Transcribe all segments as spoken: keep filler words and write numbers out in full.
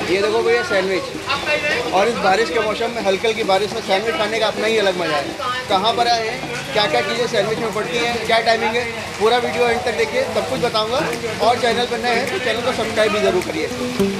ये देखो भैया सैंडविच, और इस बारिश के मौसम में हल्की हल्की बारिश में सैंडविच खाने का अपना ही अलग मज़ा है। कहाँ पर आए हैं, क्या क्या चीज़ें सैंडविच में पड़ती हैं, क्या टाइमिंग है, पूरा वीडियो एंड तक देखिए, सब कुछ बताऊँगा। और चैनल पर नए हैं तो चैनल को सब्सक्राइब भी ज़रूर करिए।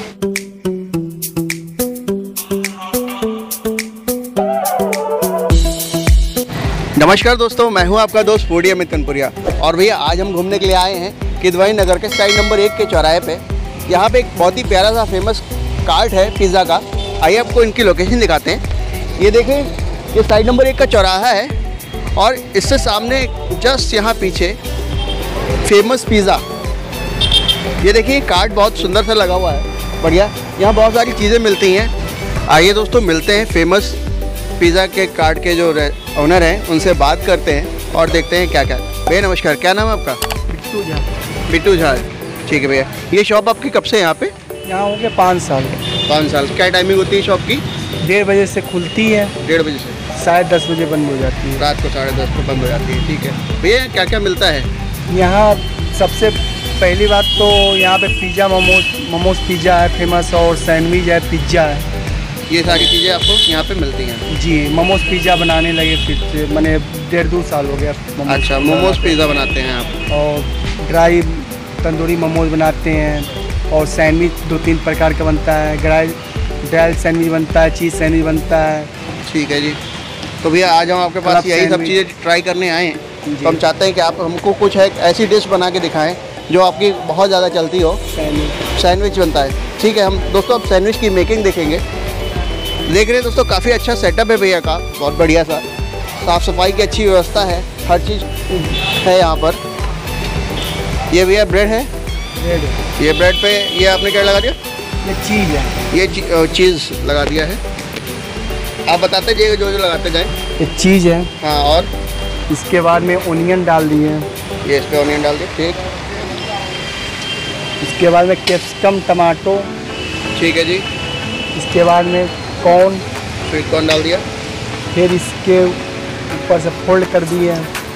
नमस्कार दोस्तों, मैं हूं आपका दोस्त फूडी अमित कनपुरिया। और भैया आज हम घूमने के लिए आए हैं किदवाई नगर के साइड नंबर एक के चौराहे पे। यहाँ पे एक बहुत ही प्यारा सा फेमस कार्ट है पिज़्ज़ा का। आइए आपको इनकी लोकेशन दिखाते हैं। ये देखें, ये साइड नंबर एक का चौराहा है और इससे सामने जस्ट यहाँ पीछे फेमस पिज़्ज़ा। ये देखिए कार्ट बहुत सुंदर सा लगा हुआ है, बढ़िया। यहाँ बहुत सारी चीज़ें मिलती हैं। आइए दोस्तों मिलते हैं फेमस पिज़्ज़ा के कार्ट के जो ओनर हैं, उनसे बात करते हैं और देखते हैं क्या क्या। भैया नमस्कार, क्या नाम है आपका? बिट्टू झा। बिट्टू झा, ठीक है भैया। ये शॉप आपकी कब से है यहाँ पे? यहाँ हो गया पाँच साल। पाँच साल। क्या टाइमिंग होती है शॉप की? डेढ़ बजे से खुलती है, डेढ़ बजे से साढ़े दस बजे बंद हो जाती है। रात को साढ़े दस को बंद हो जाती है, ठीक है भैया। क्या क्या मिलता है यहाँ? सबसे पहली बात तो यहाँ पे पिज़्ज़ा, मोमोज मोमोज पिज़्ज़ा है फेमस, और सैंडविच है, पिज़्ज़ा है। ये सारी चीज़ें आपको यहाँ पे मिलती हैं? जी, मोमोज पिज़्ज़ा बनाने लगे फिर से, मैंने डेढ़ दो साल हो गया। अच्छा, मोमोज पिज़्ज़ा बनाते हैं आप? और ड्राई तंदूरी मोमोज बनाते हैं, और सैंडविच दो तीन प्रकार का बनता है। ड्राई ड्राई सैंडविच बनता है, चीज़ सैंडविच बनता है। ठीक है जी। तो भैया आज हम आपके पास यही सब चीज़ें ट्राई करने आए हैं। तो हम चाहते हैं कि आप हमको कुछ एक ऐसी डिश बना के दिखाएँ जो आपकी बहुत ज़्यादा चलती हो। सैंडविच सैंडविच बनता है, ठीक है। हम दोस्तों अब सैंडविच की मेकिंग देखेंगे। देख रहे हैं दोस्तों, काफ़ी अच्छा सेटअप है भैया का, बहुत बढ़िया सा। साफ़ सफाई की अच्छी व्यवस्था है, हर चीज़ है यहाँ पर। ये भैया ब्रेड है, ब्रेड। ये ब्रेड पे ये आपने क्या लगा दिया? ये चीज़ है, ये ची, चीज़ लगा दिया है। आप बताते जाइए जो जो लगाते जाएँ। ये चीज़ है। हाँ, और इसके बाद में ओनियन डाल दिए। ये इस पर ऑनियन डाल दिए, ठीक। इसके बाद में कैप्सिकम, टमाटो। ठीक है जी। इसके बाद में कॉर्न, स्वीट कॉर्न डाल दिया। फिर इसके ऊपर से फोल्ड कर दिए।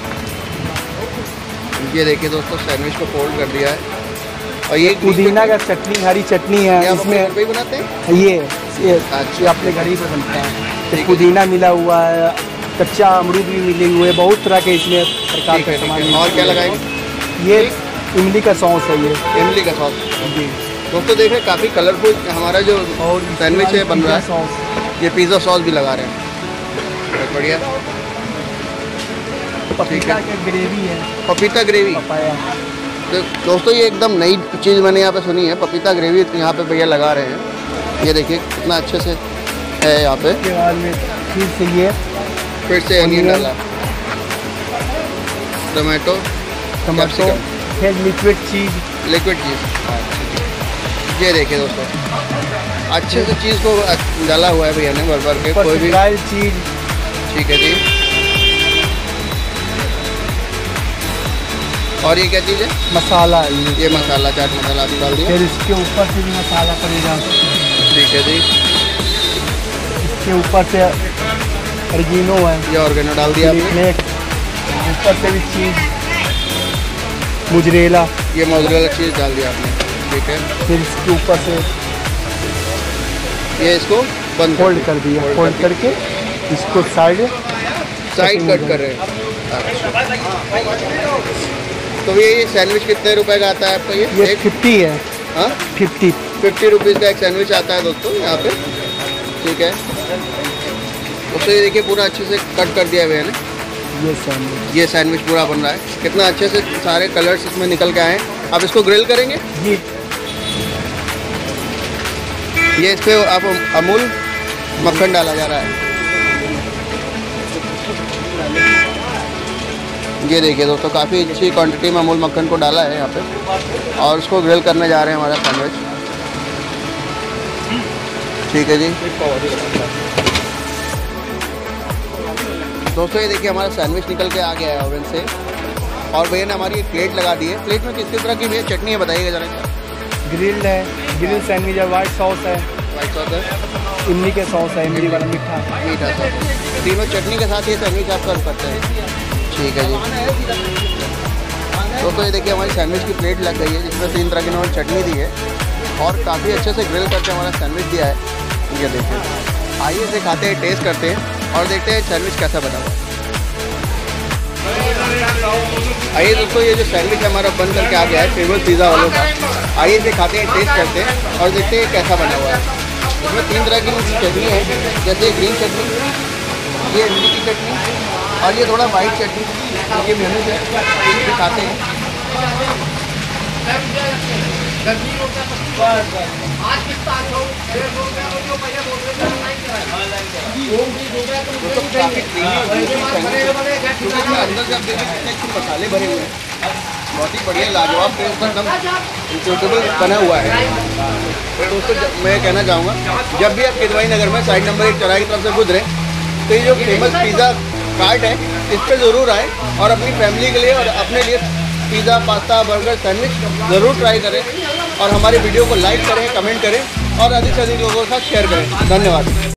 ये देखिए दोस्तों, सैंडविच को फोल्ड कर दिया है। और ये पुदीना का चटनी, हरी चटनी है इसमें। भी बनाते हैं ये ये अच्छा, अपने घर ही पे बनता है। तो पुदीना मिला हुआ है, कच्चा अमरूद भी मिले हुए, बहुत तरह के इसमें प्रकार के सामान। और क्या लगाएंगे? ये इमली का सॉस है। ये इमली का सॉस जी दोस्तों, देख रहे हैं काफ़ी कलरफुल हमारा जो और सैंडविच है बन रहा है। सॉस, ये पिज़्ज़ा सॉस भी लगा रहे हैं, बहुत बढ़िया। पपीता की ग्रेवी है, पपीता ग्रेवी। पपाया। तो दोस्तों ये एकदम नई चीज़ मैंने यहाँ पे सुनी है, पपीता ग्रेवी यहाँ पे भैया लगा रहे हैं। ये देखिए कितना अच्छे से है यहाँ पे। उसके बाद में फिर से ये फिर से अनियन डाला, टमाटो, टमाटो, फिर लिक्विड चीज़, लिक्विड चीज़। ये देखिए दोस्तों, अच्छे से चीज़ को डाला हुआ है भैया ने भर भर के। कोई भी ड्राई चीज़, ठीक है जी। और ये क्या चीज़ है? मसाला है ये। ये मसाला, चाट मसाला आप डाल दिया। फिर इसके ऊपर से भी मसाला पड़ेगा। ठीक है जी। इसके ऊपर से ऑरिगेनो है, ये ऑर्गेनो डाल दिया आपने। ऊपर से भी चीज़, मोज़रेला, ये मोज़रेला चीज़ डाल दिया आपने, ठीक है। फिर इसके ऊपर से ये इसको बंद फोल्ड कर दिया। फोल्ड करके इसको साइड साइड कट कर रहे हैं। तो ये ये सैंडविच कितने रुपए का आता है आपका? ये ये फिफ्टी है। हाँ, फिफ्टी फिफ्टी रुपीज़ का एक सैंडविच आता है दोस्तों यहाँ पे, ठीक है। उसको ये देखिए पूरा अच्छे से कट कर दिया है भैया ने। ये सैंडविच, ये सैंडविच पूरा बन रहा है, कितना अच्छे से सारे कलर्स इसमें निकल के आए हैं। आप इसको ग्रिल करेंगे? जी। ये इस पर आप अमूल मक्खन डाला जा रहा है। ये देखिए दोस्तों, काफ़ी अच्छी क्वांटिटी में अमूल मक्खन को डाला है यहाँ पे, और उसको ग्रिल करने जा रहे हैं हमारा सैंडविच, ठीक है जी। दोस्तों ये देखिए हमारा सैंडविच निकल के आ गया है ओवन से, और भैया ने हमारी एक प्लेट लगा दी है। प्लेट में किस किस तरह की भैया चटनी है बताइएगा जरा। ग्रिल है, ग्रिल सैंडविच है, वाइट सॉस है, वाइट सॉस है, इमली के सॉस है, इमली वाला मीठा मीठा सॉस। तीनों चटनी के साथ ये सैंडविच आप सर्व करते हैं, ठीक है जी। दोस्तों ये देखिए हमारी सैंडविच की प्लेट लग गई है, जिसमें तीन तरह की इन्होंने चटनी दी है। और काफ़ी अच्छे से ग्रिल करके हमारा सैंडविच दिया है। ये देखिए, आइए इसे खाते हैं, टेस्ट करते हैं और देखते हैं सैंडविच कैसा बना हुआ है। आइए दोस्तों, ये जो सैंडविच हमारा बन करके आ गया है फेमस पिज़्ज़ा वालों का। आइए इसे खाते हैं, टेस्ट करते हैं और देखते हैं कैसा बना हुआ है। इसमें तीन तरह की चटनी है, जैसे ग्रीन चटनी, ये इमली की चटनी और ये थोड़ा वाइट चटनी, ये मेहनत है। इसे खाते हैं। अंदर से आप देखिए कितने अच्छे मसाले भरे हुए हैं, बहुत ही बढ़िया लाजवाब टेस्ट, एकदम इंक्रेडिबल बना हुआ है। तो दोस्तों मैं कहना चाहूँगा, जब भी आप किदवई नगर में साइड नंबर एक चौराहे की तरफ से गुजरें तो ये जो फेमस पिज़्ज़ा कार्ट है इस पर ज़रूर आए और अपनी फैमिली के लिए और अपने लिए पिज़्ज़ा, पास्ता, बर्गर, सैंडविच ज़रूर ट्राई करें और हमारे वीडियो को लाइक करें, कमेंट करें और अधिक से अधिक लोगों के साथ शेयर करें। धन्यवाद।